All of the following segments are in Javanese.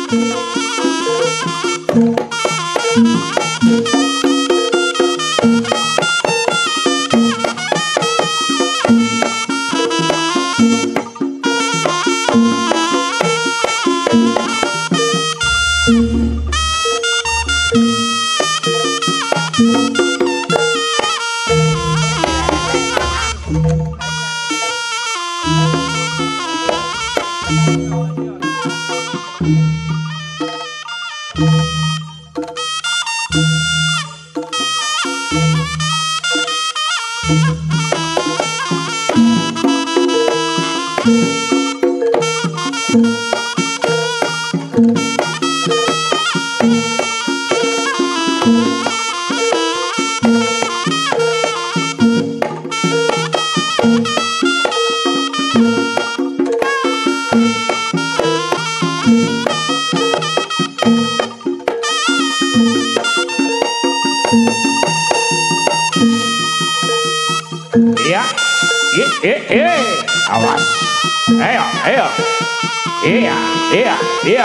Awas. Ayo, ayo. Iya, iya, iya.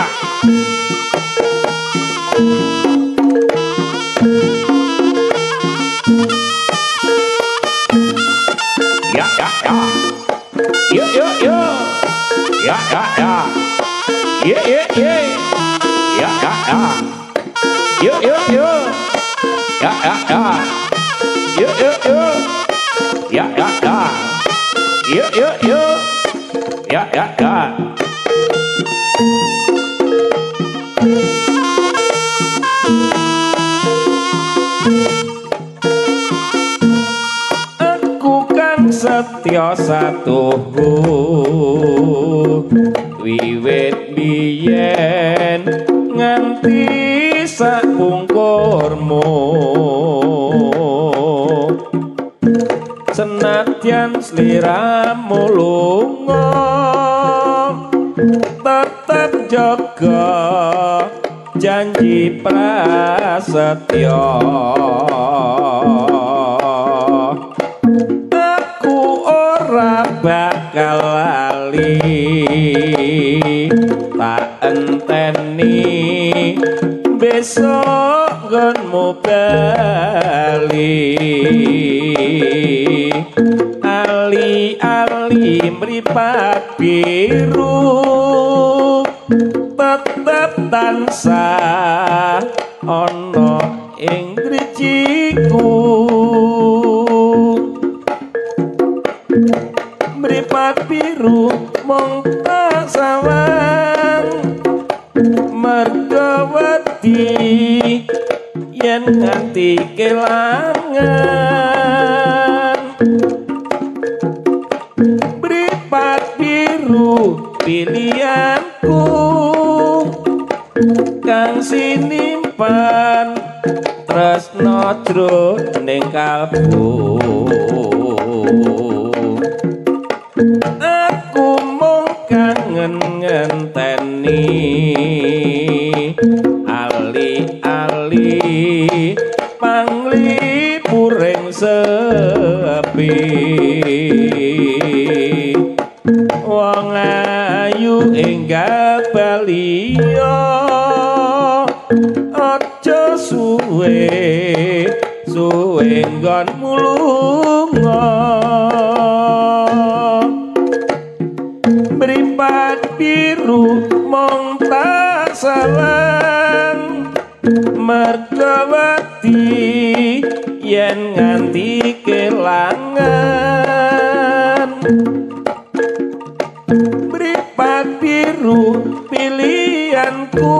Ya, ya, ya. Yuk, yuk, yuk. Ya, ya, ya. Ye, ye, ye. Ya, ya, ya. Yuk, yuk, yuk. Ya, ya, ya. Yuk, yuk, yuk. Ya, ya, ya. Yuk, yuk, yuk. Ya, ya, ya. Aku kan setya satuhu wiwit biyen nganti sapungkurmu senadyan sliramu lunga tetep jaga janji prasetya aku ora bakal lali tak enteni besok nggonmu bali ali-ali mripat biru tetep tansah ana ing drijiku mripat biru mung tak sawang mergawati yen nganti kelangan mripat biru pilihanku kang sinimpen tresno jroning kalbu aku mung kangen ngenteni ali-ali panglipuring sepi wong ayu enggal baliya aja suwe suwe nggonmu lunga mripat biru mong tak salang mergawati yen nganti kelangan mripat biru pilihanku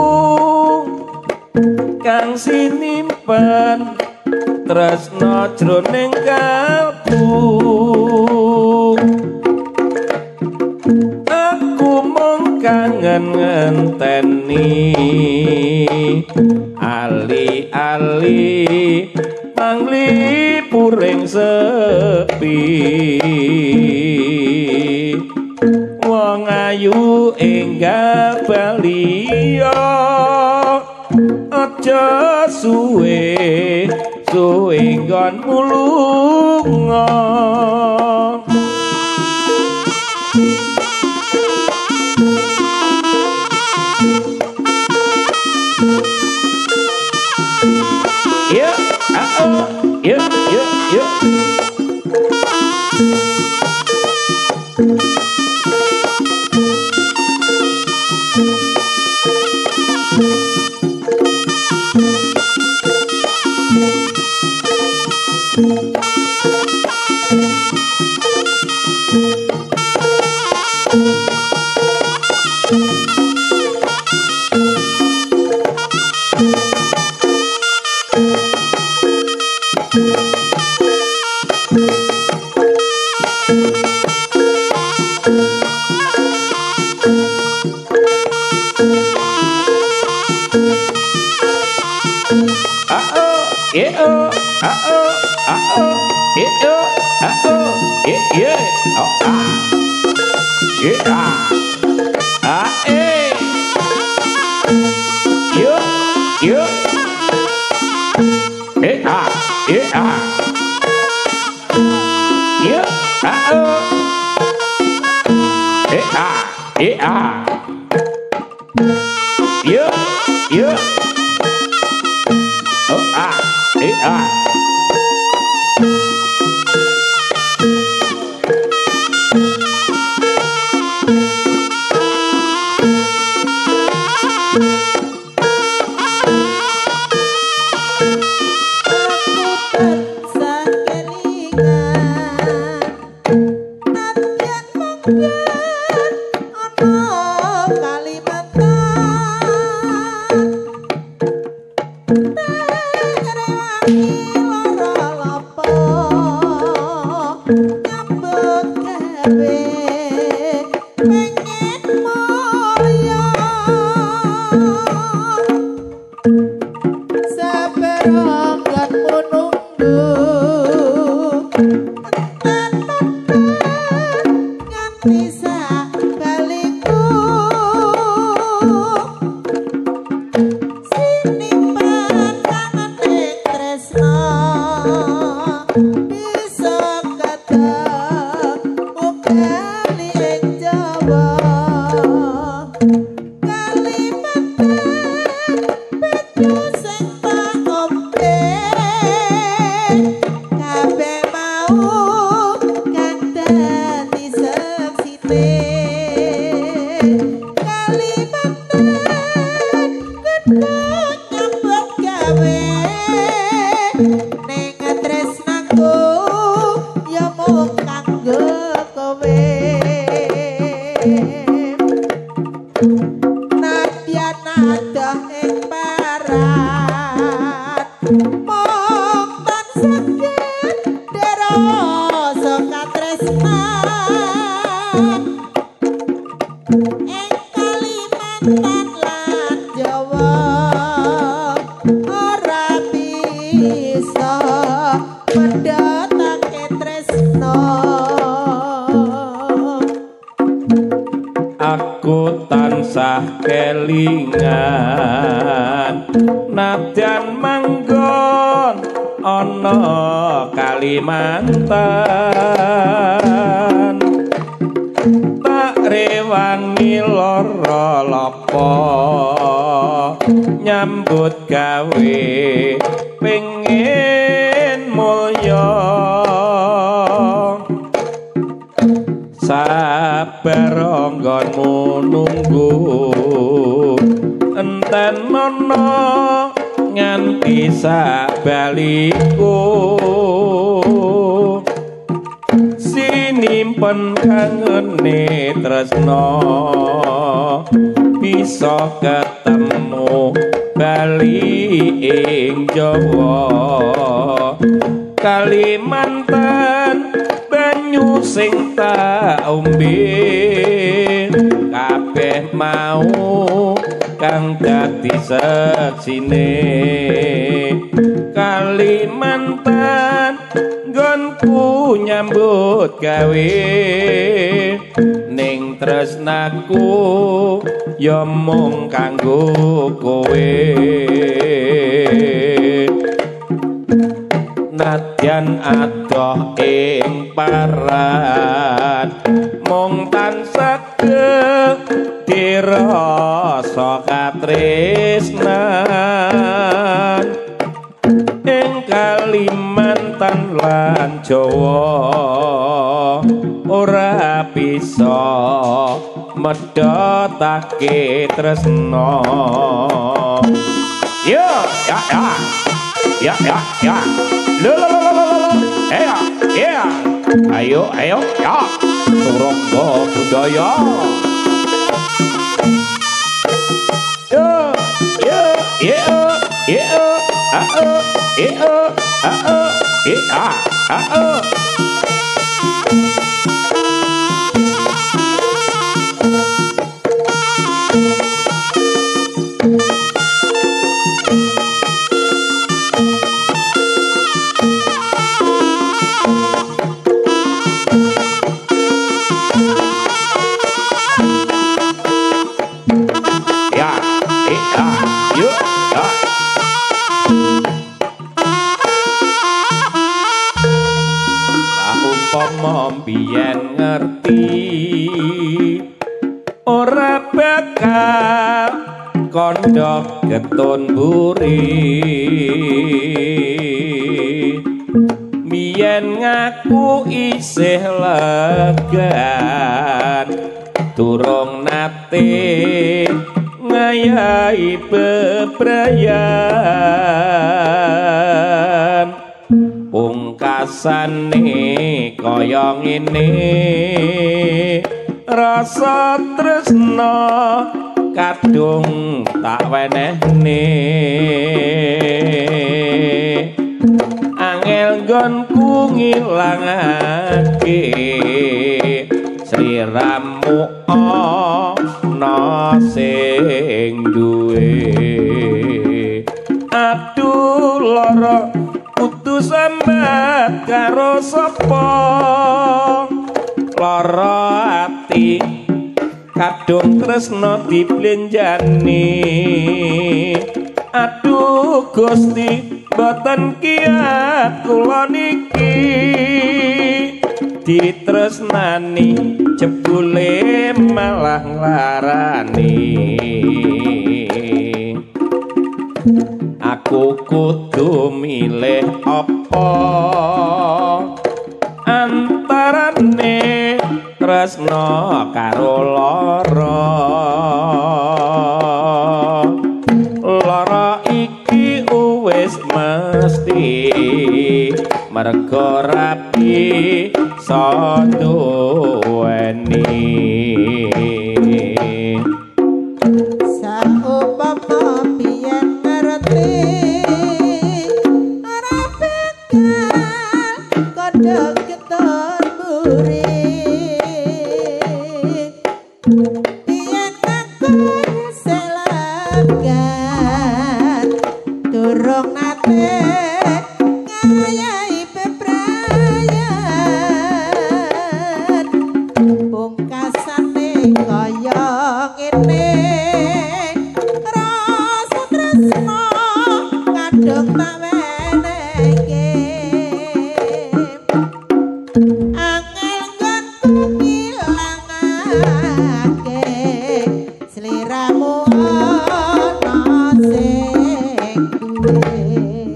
kang sinimpen tresno jroning kalbu aku mung kangen ngenteni ali-ali panglipuring sepi wong ayu enggal baliya aja suwe suwe nggonmu lunga Aku tansah kelingan nadyan manggon ana Kalimantan tak rewangi lara lapa nyambut gawe pengen mulya sabar anggonmu nunggu enten ana nganti sabaliku sinimpen kangene tresna bisa ketemu bali ing Jawa Kalimantan banyu sing tak ombe kabeh mau kang dadi seksine Kalimantan nggonku nyambut gawe ning tresnaku ya mung kanggo kowe nadyan adoh ing parat mung tansah dirasa katresnan ing Kalimantan lan Jawa ora bisa medhotake tresna yo ya ya ya ya lo ya ya ayo ya turangga budaya yuk ya. Tak umpama biyen ngerti ora bakal kondok getun buri biyen ngaku isih legan durung nate ngayahi bebrayan pungkasane kaya ngene rasa tresna kadung tak wenehne angel nggonku ngilangake sliramu ana sing duwe aduh lara kudu sambat karo sapa lara ati kadung tresna diplenjani aduh Gusti boten kiyat kula niki ditresnani jebule malah nglarani aku kudu milih apa antarane tresna karo lara lara iki wis mesti merga rapi sanduweni saumpama biyen ngerti ora bakal kodhok getun buri biyen ngaku selegan durung nate ngayahi bebrayan pungkasane kaya ngene rasa tresna kadung tak wenehke angel nggonku ngilangake sliramu ana sing duwe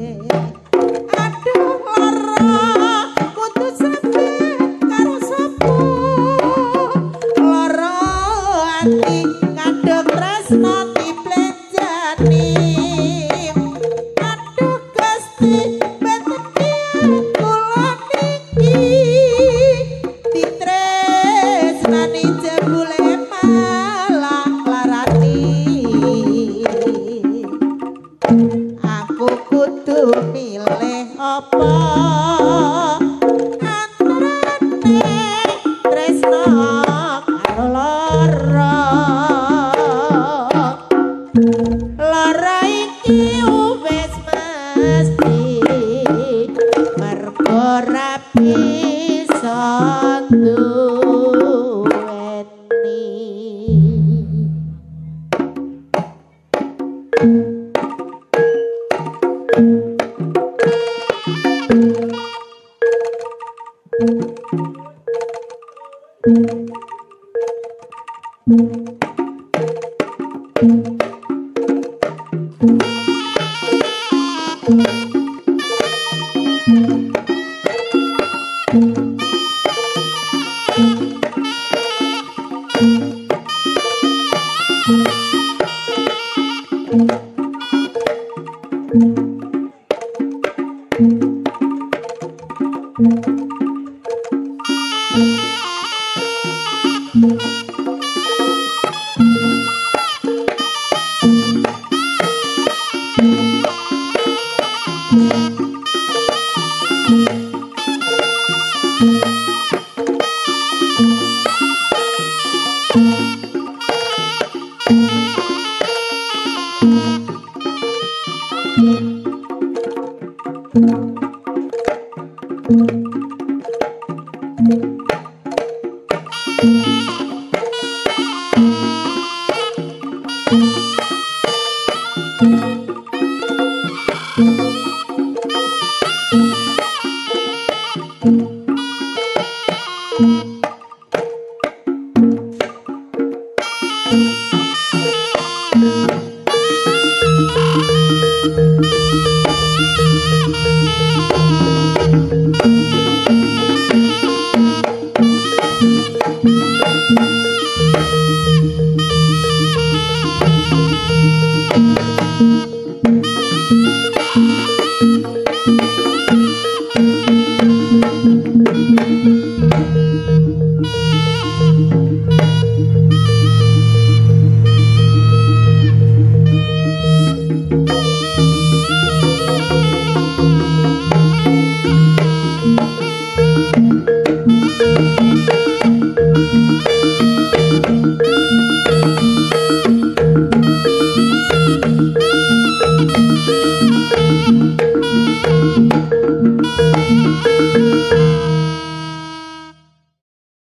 aduh lara kudu sampe karo sapa lara ati kadung tresna diplenjani aduh Gusti boten kiyat kula niki ditresnani jebule malah nglarani aku kudu milih apa antarane tresna karo lara lara iki wis mesti mergo ora bisa duweni